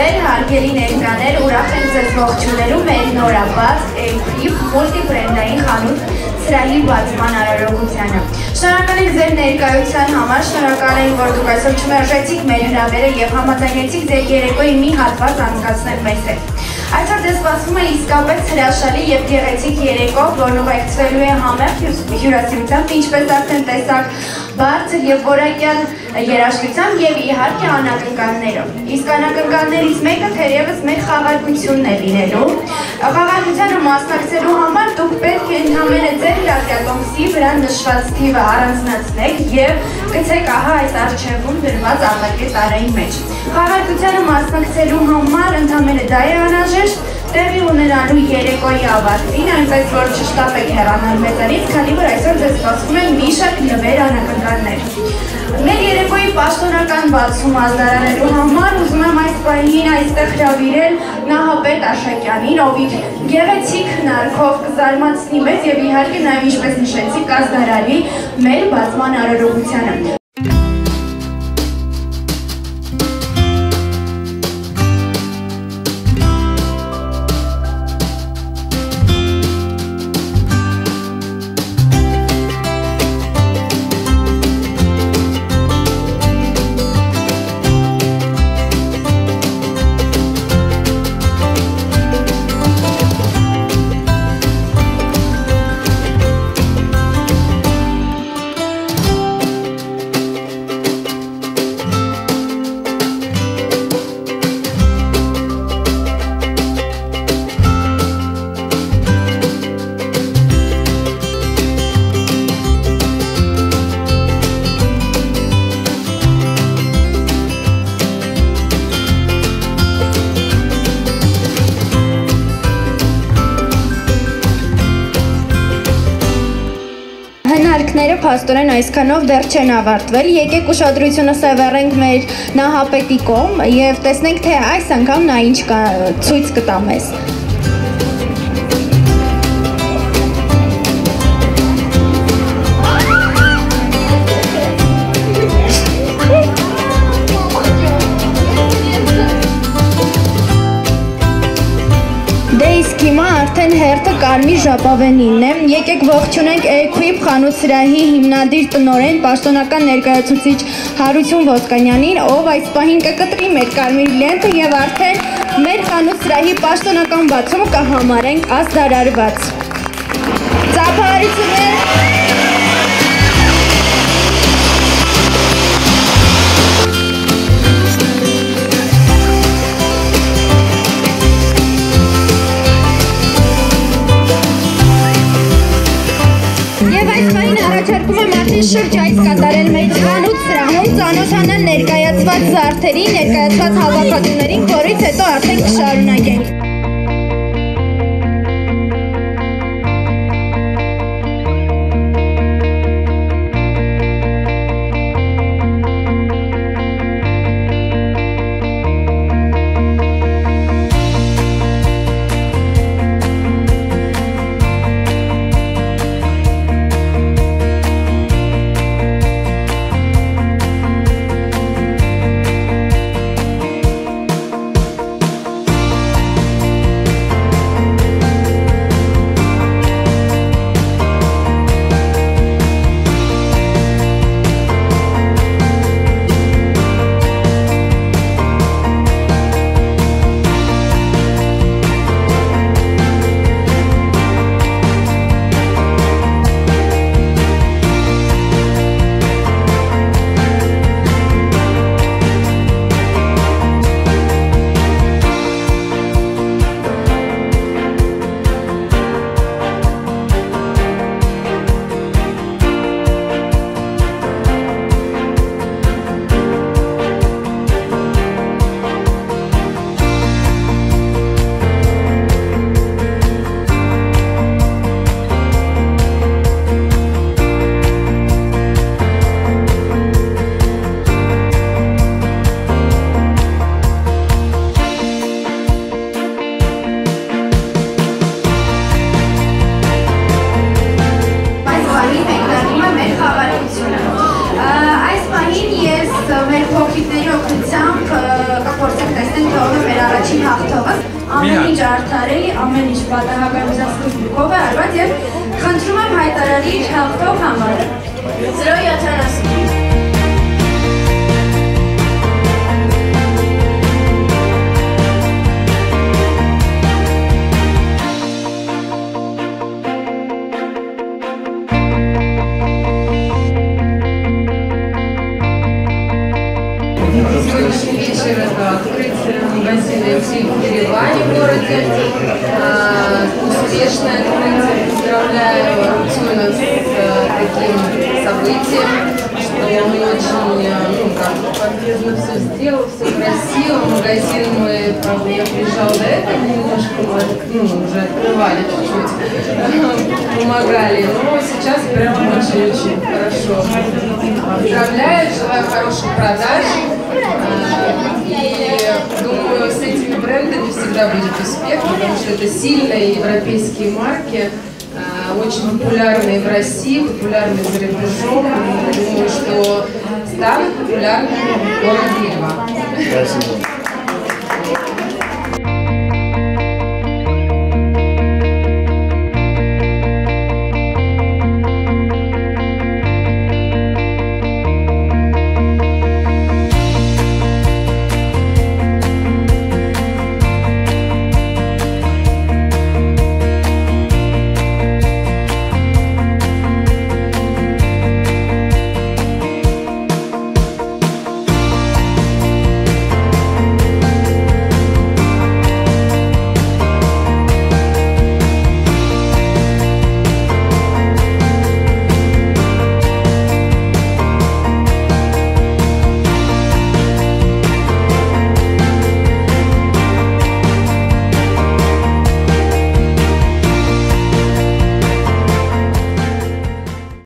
Ողջունվել, հարգելի ներկաներ, ուրախ ենք ձեզ ողջունելու մեր նորաբաց Equip մուլտիբրենդային խանութ սրահի բացման արարողությանը։ Շնորհակալ ենք ձեր ներկայության համար, շնորհակալ ենք, որ դուք այսօր չմերժեցիք մեր հրավերը եւ համաձայնեցիք ձեր երեկոյի մի հատված անցկացնել մեզ հետ։ Այսօր ձեզ սպասվում է իսկապես հրաշալի եւ գեղեցիկ երեկո, որն ուղեկցվելու է համեղ հյուրասիրությամբ, ինչպես արդեն տեսակ, բարձր եւ որակյալ երաժշտությամբ եւ իհարկե անակնկալներով։ Իսկ անակնկալներից մեկը թերևս մեր խաղարկությունն է լինելու։ Խաղարկությանը մասնակցելու համար դուք պետք է ընդհանրապես ձեր ռադիատոմսի վրա նշված թիվը առանձնացնեք եւ գցեք ահա այս արխիվում դրված աղակի տարային մեջ։ Խաղարկությանը մասնակցելու համար ընդհանրապես դա է անհրաժեշտ տեղի ունենալու երեկոյի ավարտին, այնպես որ չշտապեք հեռանալ մեզանից, քանի որ այսօր ձեզ սպասվում են մի շարք նվեր անակնկալներ։ Մեր երեկոյի պաշտոնական բացում ազդարանելու համար ուզում եմ այս պահին այստեղ հրավիրել Նահապետ Աշակյանին, ով իր գեղեցիկ հնարքով կզարմացնի մեզ եւ իհարկե նաեւ ինչպես նշեցի, կազդարանի մեր բացման արարողությանը։ Հնարքները փաստորեն այսքանով դեռ չեն ավարտվել, եկեք ուշադրությունը սևեռենք մեր Նահապետի կողմ եւ տեսնենք, թե այս անգամ նա ինչ ցույց կտա մեզ։ Հիմա արդեն հերթը կարմիր ժապավենինն է, եկեք ողջունենք Equip խանութ սրահի հիմնադիր տնօրեն, պաշտոնական ներկայացուցիչ Հարություն Ոսկանյանին, ով այս պահին կկտրի մեր կարմիր լենթը եւ արդեն մեր խանութ սրահի պաշտոնական բացումը կհամարենք ազդարարված։ Ծափահարություններ։ Եվ այս պահին առաջարկում եմ արդեն շրջայց կատարել մեր խանութ սրահում, ծանոթանալ ներկայացված զարդերին, ներկայացված հավաքածուներին, որից հետո արդեն կշարունակենք։ առաջին հաղթողը, ամեն ինչ արդարելի, ամեն ինչ պատահականության է արված եւ խնդրում եմ հայտարարի հաղթող համարը։ 070 Сегодняшний вечер это открыть бассейн в Ереване в городе. Успешное открытие. Поздравляю Рутюна с таким событием, что он очень полезно все сделал, все красиво. Магазин мы, правда, я приезжала до этого, немножко уже открывали чуть-чуть, помогали. Но сейчас прям очень-очень хорошо. Поздравляю, желаю хороших продаж. И думаю, с этими брендами всегда будет успех, потому что это сильные европейские марки, очень популярные в России, популярные за рубежом. Думаю, что станут популярными в городе Ереван.